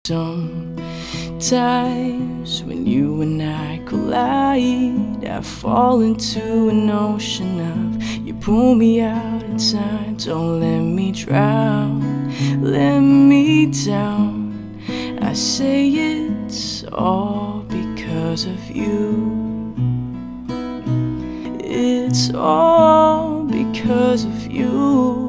Sometimes when you and I collide, I fall into an ocean of you pull me out in time. Don't let me drown, let me down. I say it's all because of you. It's all because of you.